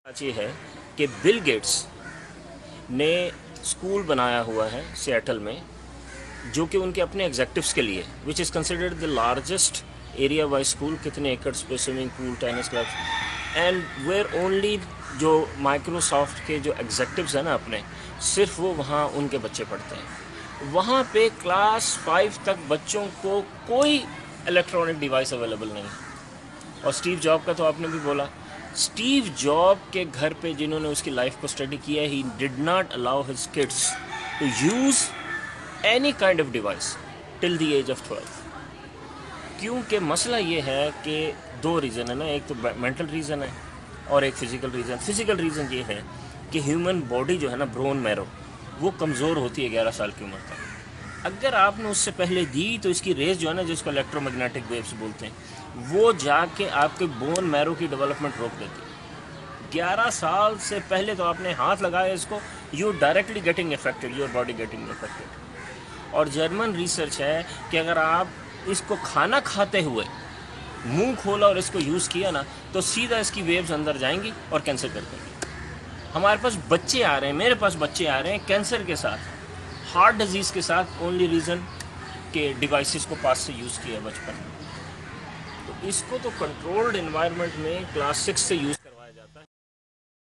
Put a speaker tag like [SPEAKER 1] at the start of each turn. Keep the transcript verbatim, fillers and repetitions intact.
[SPEAKER 1] ये है कि बिल गेट्स ने स्कूल बनाया हुआ है सिएटल में, जो कि उनके अपने एग्जेक्टिव्स के लिए, which is considered the largest area wise school, कितने एकड़ पे swimming pool, tennis club, and where only जो माइक्रोसॉफ्ट के जो एग्जेक्टिव्स हैं ना अपने, सिर्फ वो वहाँ उनके बच्चे पढ़ते हैं। वहाँ पे क्लास फाइव तक बच्चों को कोई इलेक्ट्रॉनिक डिवाइस अवेलेबल नहीं। और स्टीव जॉब का तो आपने भी बोला, स्टीव जॉब के घर पे जिन्होंने उसकी लाइफ को स्टडी किया, he did not allow his kids to use any kind of device till the age of twelve. क्योंकि मसला ये है कि दो रीज़न है ना, एक तो मेंटल रीज़न है और एक फ़िज़िकल रीज़न। फ़िज़िकल रीज़न ये है कि ह्यूमन बॉडी जो है ना, ब्रोन मैरो, वो कमज़ोर होती है ग्यारह साल की उम्र तक। अगर आपने उससे पहले दी तो इसकी रेस जो है ना, जिसको इलेक्ट्रोमैग्नेटिक वेव्स बोलते हैं, वो जाके आपके बोन मैरो की डेवलपमेंट रोक देती है। ग्यारह साल से पहले तो आपने हाथ लगाया इसको, you directly getting affected, your body getting affected. और जर्मन रिसर्च है कि अगर आप इसको खाना खाते हुए मुंह खोला और इसको यूज़ किया ना, तो सीधा इसकी वेव्स अंदर जाएंगी और कैंसर कर देंगी। हमारे पास बच्चे आ रहे हैं, मेरे पास बच्चे आ रहे हैं कैंसर के साथ, हार्ट डिजीज़ के साथ, ओनली रीज़न के डिवाइसेस को पास से यूज़ किया बचपन में। तो इसको तो कंट्रोल्ड इन्वायरमेंट में क्लास सिक्स से यूज़